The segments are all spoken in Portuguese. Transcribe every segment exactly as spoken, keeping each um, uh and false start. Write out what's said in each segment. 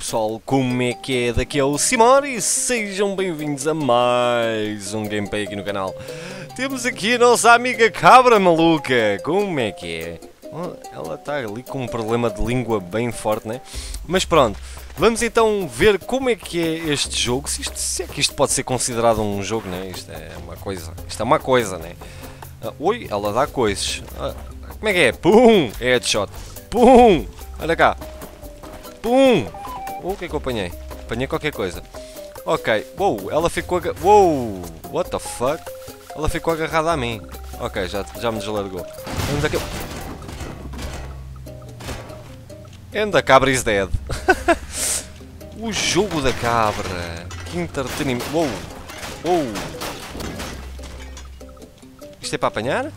pessoal, como é que é? Daqui é o Simor e sejam bem-vindos a mais um gameplay aqui no canal. Temos aqui a nossa amiga cabra maluca, como é que é? Oh, ela está ali com um problema de língua bem forte, né? Mas pronto, vamos então ver como é que é este jogo, se, isto, se é que isto pode ser considerado um jogo, né? Isto é uma coisa, isto é uma coisa, né? Ah, oi, ela dá coisas. Ah, como é que é? Pum! É headshot. Pum! Olha cá. Pum! Oh, o que é que eu apanhei? Apanhei qualquer coisa. Ok. Uou, ela ficou aga... Uou! What the fuck? Ela ficou agarrada a mim. Ok, já, já me deslargou. Vamos aqui. And the cabra is dead. O jogo da cabra. Que entretenimento. Uou! Uou! Isto é para apanhar?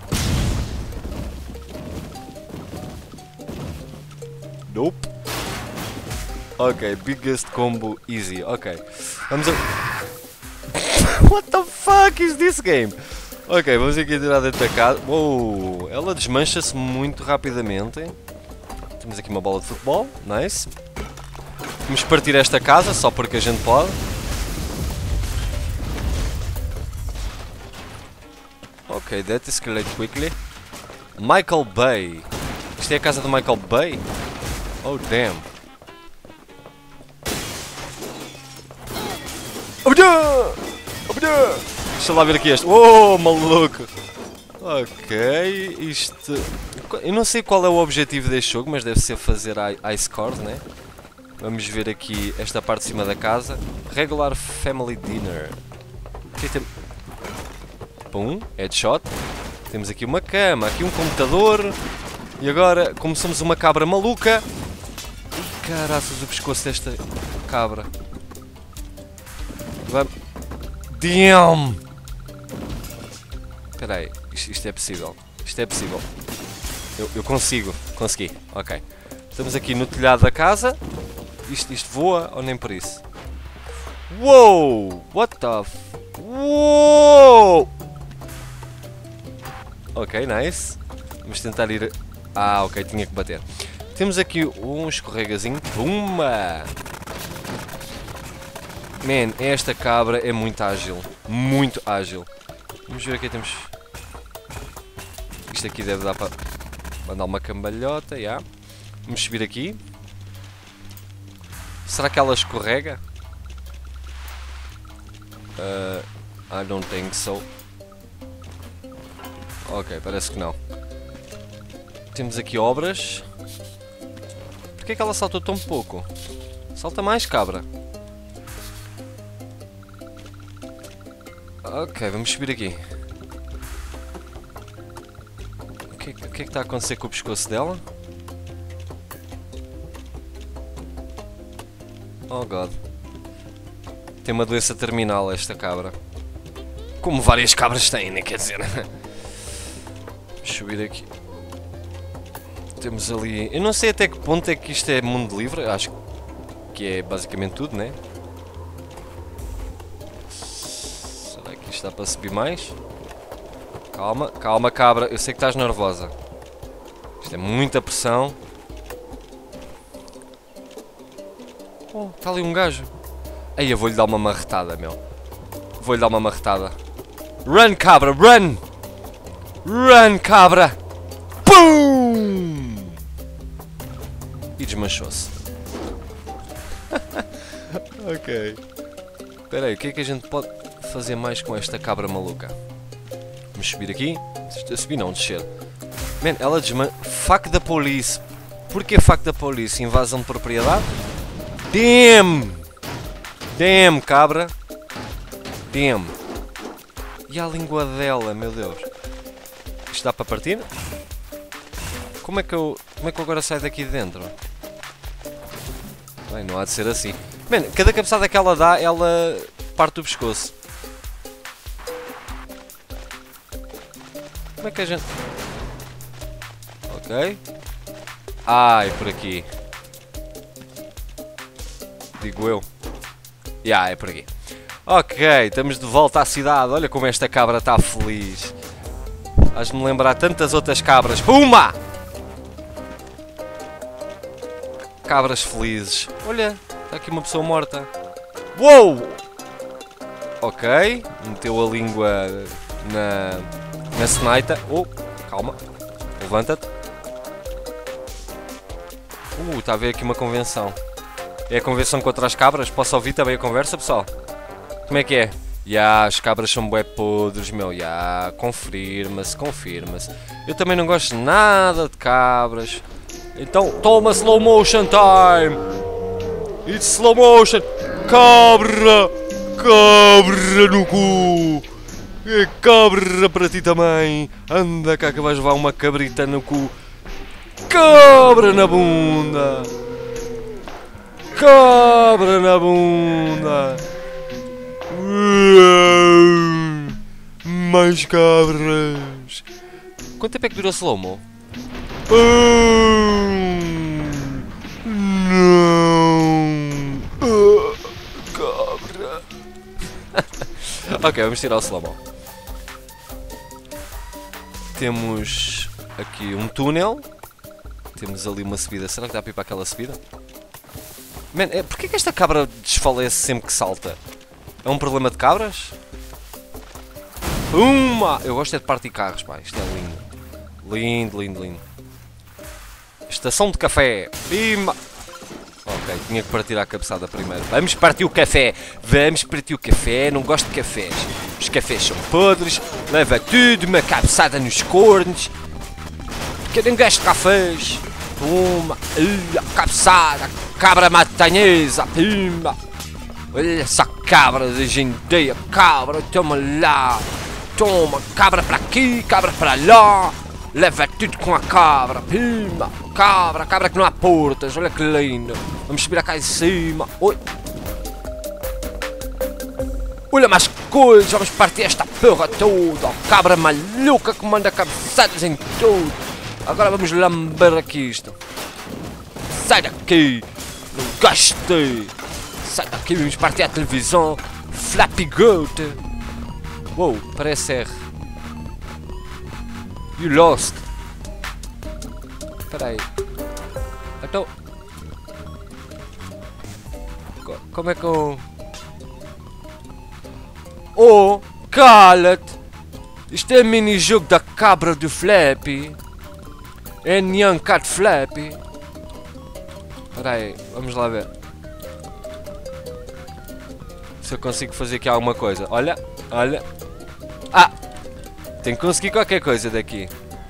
Nope. Ok, biggest combo easy. Ok. Vamos a... What the fuck is this game? Ok, vamos aqui tirar dentro da casa. Uou! Ela desmancha-se muito rapidamente. Temos aqui uma bola de futebol. Nice. Vamos partir esta casa só porque a gente pode. Ok, that escalate quickly. Michael Bay. Isto é a casa do Michael Bay? Oh, damn. Deixa lá ver aqui este. Oh, maluco. Ok, isto... Eu não sei qual é o objetivo deste jogo, mas deve ser fazer ice cores, né? Vamos ver aqui esta parte de cima da casa. Regular Family Dinner. Aqui tem... Pum, headshot. Temos aqui uma cama, aqui um computador. E agora, como somos uma cabra maluca... Ih, caraças, o pescoço desta cabra. Vamos... Damn! Espera aí, isto, isto é possível. Isto é possível. Eu, eu consigo, consegui. Ok. Estamos aqui no telhado da casa. Isto, isto voa ou nem por isso? Uou! What the f... Uou! Ok, nice. Vamos tentar ir... Ah, ok, tinha que bater. Temos aqui um escorregazinho. Pumba! Man, esta cabra é muito ágil. Muito ágil. Vamos ver aqui, temos... Isto aqui deve dar para mandar uma cambalhota, já. Yeah. Vamos subir aqui. Será que ela escorrega? Uh, I don't think so. Ok, parece que não. Temos aqui obras. Porquê é que ela saltou tão pouco? Salta mais, cabra. Ok, vamos subir aqui. O que, o que é que está a acontecer com o pescoço dela? Oh god. Tem uma doença terminal esta cabra. Como várias cabras têm, né? Quer dizer. Vamos subir aqui. Temos ali... Eu não sei até que ponto é que isto é mundo livre. Acho que é basicamente tudo, né? Será que isto dá para subir mais? Calma, calma cabra. Eu sei que estás nervosa. Isto é muita pressão. Oh, está ali um gajo. Aí eu vou-lhe dar uma marretada, meu. Vou-lhe dar uma marretada. Run, cabra, run! Run, cabra! Pum! E desmanchou-se. Ok. Espera aí, o que é que a gente pode fazer mais com esta cabra maluca? Vamos subir aqui. Subir não, descer. Man, ela desman... Fuck the police. Porquê fuck the police? Invasão de propriedade? Damn! Damn, cabra! Damn! E a língua dela, meu Deus. Isto dá para partir? Como é que eu... Como é que eu agora saio daqui de dentro? Bem, não há de ser assim. Man, cada cabeçada que ela dá, ela parte o pescoço. Como é que a gente... Ok. Ai, por aqui. Digo eu. Ya, yeah, é por aqui. Ok, estamos de volta à cidade. Olha como esta cabra está feliz. Faz-me lembrar tantas outras cabras. Puma! Cabras felizes. Olha, Está aqui uma pessoa morta. Uou! Ok. Meteu a língua na, na senaita. Oh, calma. Levanta-te. Uh, está a ver aqui uma convenção. É a convenção contra as cabras. Posso ouvir também a conversa, pessoal? Como é que é? Ya, yeah, as cabras são bué podres, meu. Ya, yeah, confirma-se, confirma-se. Eu também não gosto nada de cabras. Então, toma slow motion time. It's slow motion. Cabra, cabra no cu. É cabra para ti também. Anda cá que vais levar uma cabrita no cu. Cabra na bunda. Cabra na bunda. Mais cabras. Quanto tempo é que dura slow-mo? Não. Cabra. Ok, vamos tirar o slow-mo. Temos aqui um túnel. Temos ali uma subida. Será que dá para ir para aquela subida? Man, é, porquê que esta cabra desfalece sempre que salta? É um problema de cabras? Uma! Eu gosto é de partir carros, pá. Isto é lindo. Lindo, lindo, lindo. Estação de café. Pima! Ok, tinha que partir a cabeçada primeiro. Vamos partir o café. Vamos partir o café. Não gosto de cafés. Os cafés são podres. Leva tudo. Uma cabeçada nos cornos. Porque eu não gosto de cafés. Toma. Uh, cabeçada. Cabra matanhesa. Pima! Olha essa cabra de genteia, cabra, toma lá, toma, cabra para aqui, cabra para lá, leva tudo com a cabra, pima, cabra, cabra que não há portas, olha que lindo, vamos subir cá em cima, oi, olha mais coisas, vamos partir esta porra toda, cabra maluca que manda cabeçadas em tudo, agora vamos lamber aqui isto, sai daqui, não gostei. Sai daqui, vamos partir a televisão. Flappy Goat. Uou, parece R. You lost. Espera aí. Então... Como é que eu... Oh, cala-te. Isto é mini-jogo da cabra do Flappy. É Nyan Cat Flappy. Espera aí, vamos lá ver. Se eu consigo fazer aqui alguma coisa. Olha, olha. Ah! Tenho que conseguir qualquer coisa daqui.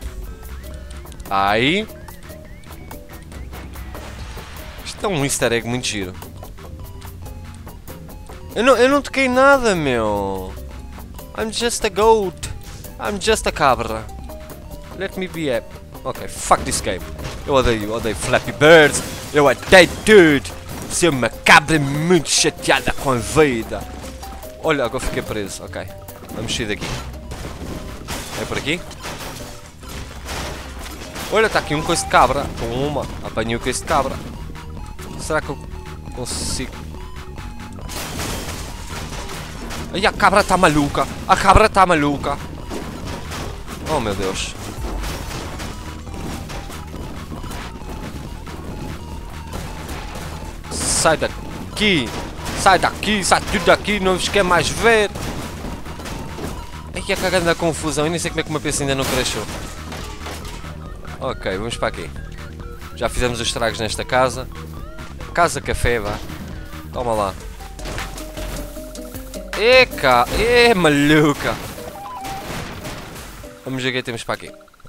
Aí. Isto é um easter egg muito giro. Eu não, eu não toquei nada, meu. I'm just a goat. I'm just a cabra. Let me be happy. Ok, fuck this game. Eu odeio, odeio Flappy Birds. Eu odeio tudo. Ser uma cabra muito chateada com a vida. Olha, agora fiquei preso. Ok, vamos sair daqui. É por aqui? Olha, está aqui um coice de cabra. Uma, apanhei o coice de cabra. Será que eu consigo? Ai, a cabra está maluca. A cabra está maluca. Oh, meu Deus. Sai daqui, sai daqui, sai tudo daqui, não vos quer mais ver. Ai, que cagando da confusão, eu nem sei como é que o meu P C ainda não crashou. Ok, vamos para aqui. Já fizemos os estragos nesta casa. Casa café, vá. Toma lá. Eca, é maluca. Vamos ver o que temos para aqui.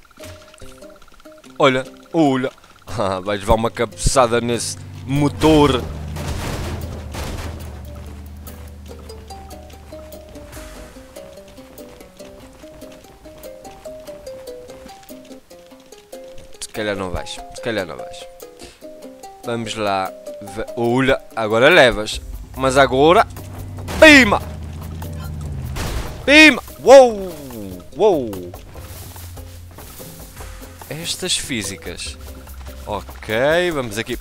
Olha, olha. Vais levar uma cabeçada nesse motor. Se calhar não vais, se calhar não vais. Vamos lá. Olha, agora levas. Mas agora... Pima! Pima! Uou! Uou! Estas físicas. Ok, vamos aqui.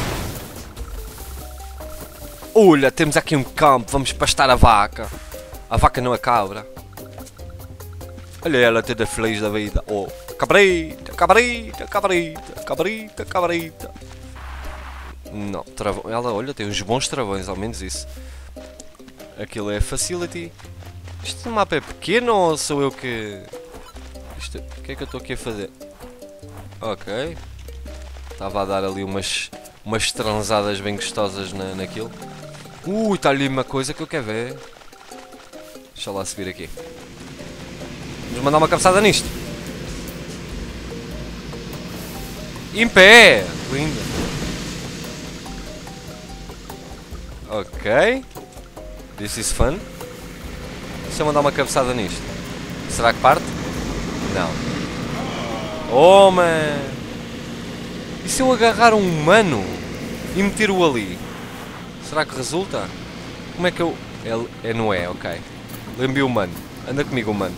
Olha, temos aqui um campo. Vamos pastar a vaca. A vaca não é cabra. Olha ela toda feliz da vida. Oh, cabrita, cabrita, cabrita, cabrita, cabrita. Não, travão. Ela, olha, tem uns bons travões, ao menos isso. Aquilo é facility. Este mapa é pequeno ou sou eu que... Isto... O que é que eu estou aqui a fazer? Ok. Estava a dar ali umas... Umas transadas bem gostosas na, naquilo. Ui, está ali uma coisa que eu quero ver. Deixa lá subir aqui. Vamos mandar uma cabeçada nisto. Em pé! Lindo. Ok. This is fun. Deixa eu mandar uma cabeçada nisto. Será que parte? Não. Oh, man! E se eu agarrar um humano e meter-o ali? Será que resulta? Como é que eu... É, é não é, ok. Lembrei o humano. Anda comigo, humano.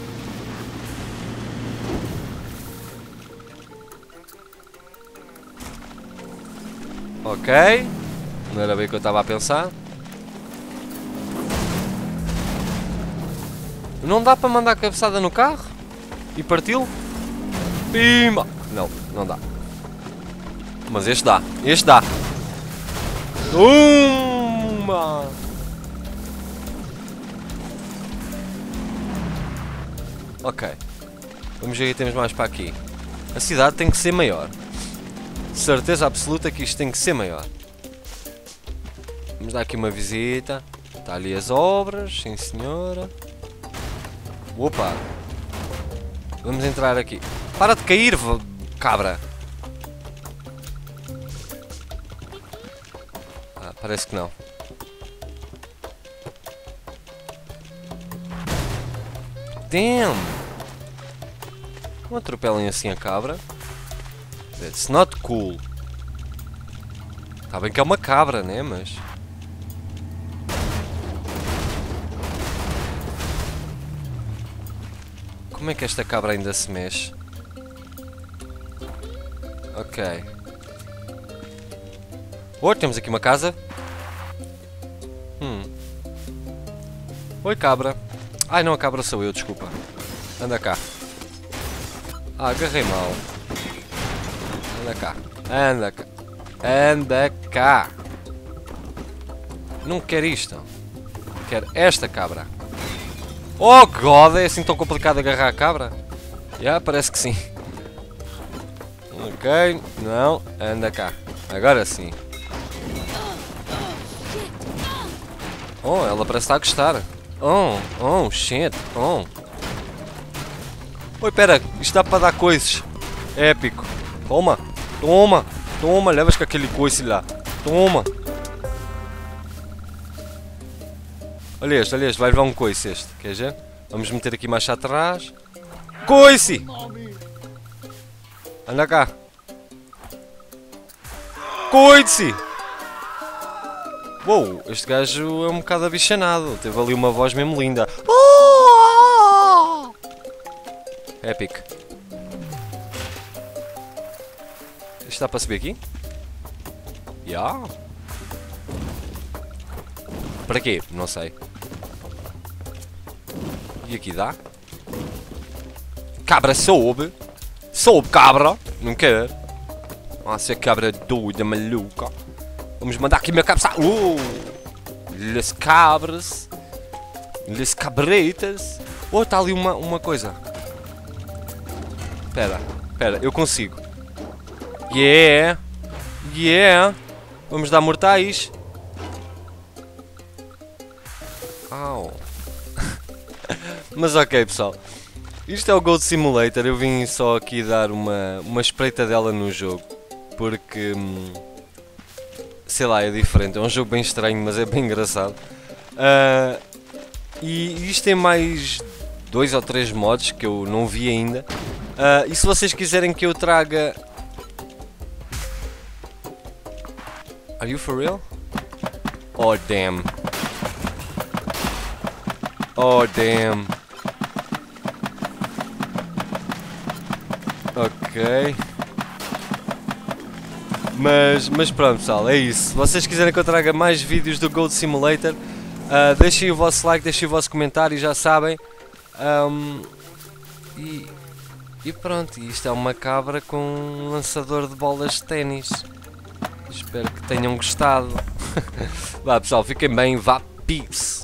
Ok. Não era bem o que eu estava a pensar. Não dá para mandar a cabeçada no carro? E parti-lo? Pimba! Não, não dá. Mas este dá. Este dá. Uma! Ok. Vamos ver o que temos mais para aqui. A cidade tem que ser maior. Certeza absoluta que isto tem que ser maior. Vamos dar aqui uma visita. Está ali as obras, sim senhora. Opa! Vamos entrar aqui. Para de cair, cabra! Ah, parece que não. Damn! Não atropelem assim a cabra. That's not cool. Está bem que é uma cabra, né? Mas... Como é que esta cabra ainda se mexe? Ok. Oh, temos aqui uma casa. Hum. Oi, cabra. Ai, não, a cabra sou eu, desculpa. Anda cá. Ah, agarrei mal. Anda cá. Anda cá. Anda cá. Não quero isto. Quero esta cabra. Oh, God! É assim tão complicado agarrar a cabra? Já, yeah, parece que sim. Ok. Não. Anda cá. Agora sim. Oh, ela parece estar a gostar. Oh, oh, shit. Oh. Oi, pera. Isto dá para dar coisas. Épico. Toma. Toma. Toma. Levas com aquele coice lá. Toma. Olha este, olha este. Vai levar um coice este. Quer ver? Vamos meter aqui mais atrás. Coice! Anda cá. Coice! Uou, este gajo é um bocado abichanado. Teve ali uma voz mesmo linda. Oh! Epic. Isto dá para subir aqui? Já. Yeah. Para quê? Não sei. E aqui dá? Cabra soube. Soube, cabra. Não quer. Nossa, cabra doida, maluca. Vamos mandar aqui minha cabeça. Uh! Les cabras. Les cabretas. Oh, está ali uma, uma coisa. Espera, espera, eu consigo. Yeah. Yeah. Vamos dar mortais. Au. Mas ok, pessoal. Isto é o Goat Simulator. Eu vim só aqui dar uma, uma espreitadela no jogo. Porque... Hum, sei lá, é diferente. É um jogo bem estranho, mas é bem engraçado. Uh, e isto tem mais dois ou três mods que eu não vi ainda. Uh, e se vocês quiserem que eu traga... Are you for real? Oh, damn. Oh, damn. Ok. Mas, mas pronto, pessoal, é isso. Se vocês quiserem que eu traga mais vídeos do Goat Simulator, uh, deixem o vosso like, deixem o vosso comentário, já sabem. Um, e, e pronto, isto é uma cabra com um lançador de bolas de ténis. Espero que tenham gostado. Vá pessoal, fiquem bem, vá, peace.